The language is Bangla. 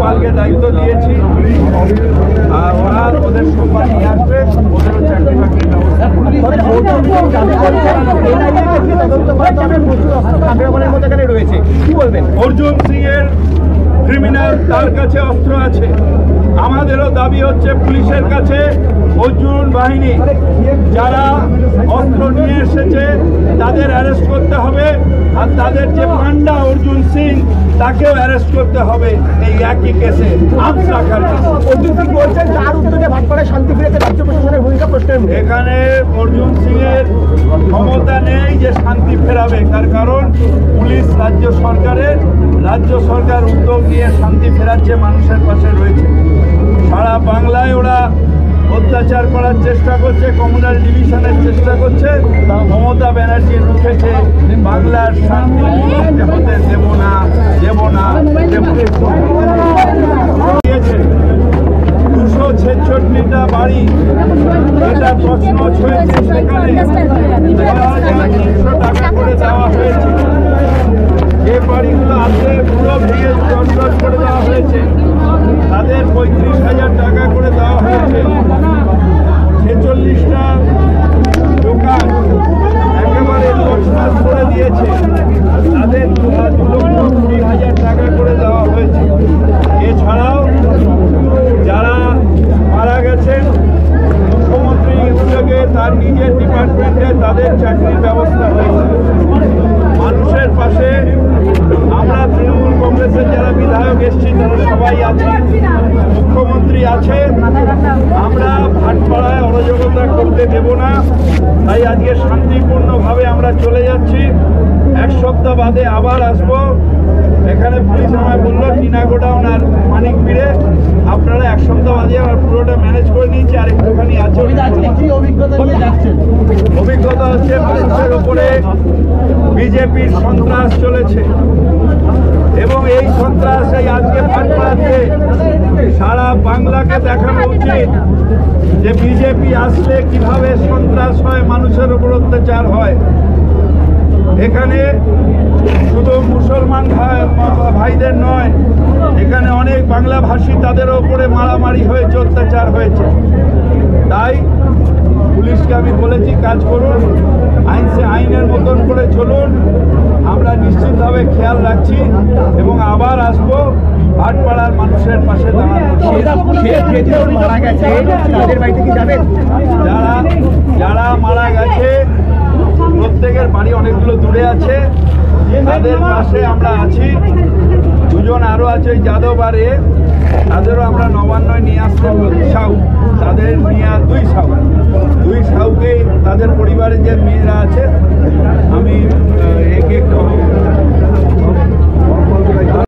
গোপালকে দায়িত্ব দিয়েছি, আর ওরা ওদের সোমবার নিয়ে আসবে, ওদেরও চাকরি বাকরির ব্যবস্থা রয়েছে। কি বলবেন? অর্জুন সিং এর ক্রিমিনাল, তার কাছে অস্ত্র আছে। আমাদেরও দাবি হচ্ছে পুলিশের কাছে অর্জুন বাহিনী যারা অস্ত্র নিয়ে এসেছে তাদের অ্যারেস্ট করতে হবে, আর তাদের যে পান্ডা অর্জুন সিং তাকেও অ্যারেস্ট করতে হবে এই একই কেসে। অর্জুন সিং বলছেন তার উদ্যোগে ভাটপাড়ায় শান্তি ফিরেছে রাজ্য প্রশাসনের ভূমিকা প্রশ্নের। এখানে অর্জুন সিং এর ক্ষমতা নেই যে শান্তি ফেরাবে, তার কারণ পুলিশ রাজ্য সরকার উদ্যোগ নিয়ে শান্তি ফেরাচ্ছে, মানুষের পাশে রয়েছে। সারা বাংলায় ওরা অত্যাচার করার চেষ্টা করছে, কমিউনাল ডিভিশনের চেষ্টা করছে। মমতা ব্যানার্জি রুখেছে, বাংলার শান্তি হতে দেব না। 246টা বাড়ি, এটা প্রশ্ন হয়েছে, সেখানে 300 টাকা করে দেওয়া হয়েছে। যে বাড়িগুলো আছে পুরো ভেঙে চঞ্চল করে দেওয়া হয়েছে, তাদের 35,000 টাকা করে দেওয়া হয়েছে। 46টা দোকান একেবারে তছনছ করে দিয়েছে, তাদের 2,20,000 টাকা করে দেওয়া হয়েছে। এছাড়াও যারা মারা গেছেন মুখ্যমন্ত্রী উদ্যোগে তার নিজের ডিপার্টমেন্টে তাদের চাকরির ব্যবস্থা হয়েছে। মানুষের পাশে আমরা তৃণমূল কংগ্রেসের যারা বিধায়ক এসেছি তারা সবাই আছি, মুখ্যমন্ত্রী আছে। আমরা ভাটপাড়ায় অরাজকতা করতে দেব না, তাই আজকে শান্তিপূর্ণভাবে আমরা চলে যাচ্ছি। 1 সপ্তাহ বাদে আবার আসবো। এখানে পুলিশ আমায় বললো টিনা গোডাউন আর মানিকপিড়ে আপনারা 1 সপ্তাহ বাদে আমার পুরোটা ম্যানেজ করে নিয়েছি, আর একটুখানি আছে। অভিজ্ঞতা হচ্ছে মানুষের ওপরে বিজেপির সন্ত্রাস চলেছে, এবং এই সন্ত্রাস এই আজকে ভাটপাড়াতে সারা বাংলাকে দেখানো উচিত যে বিজেপি আসলে কিভাবে সন্ত্রাস হয়, মানুষের উপর অত্যাচার হয়। এখানে শুধু মুসলমান ভাইদের নয়, এখানে অনেক বাংলাভাষী তাদের ওপরে মারামারি হয়েছে, অত্যাচার হয়েছে। তাই পুলিশকে আমি বলেছি কাজ করুন, আইনের মতন করে চলুন। আমরা নিশ্চিতভাবে খেয়াল রাখছি এবং আবার আসবো ভাটপাড়ার মানুষের পাশে যারা মারা গেছে প্রত্যেকের বাড়ি অনেকগুলো দূরে আছে, তাদের পাশে আমরা আছি। 2 জন আরো আছে যাদব আর তাদেরও আমরা নবান্নয় নিয়ে আসতে সাউ, তাদের নিয়ে 2 সাউকে তাদের পরিবারের যে মেয়েরা আছে আমি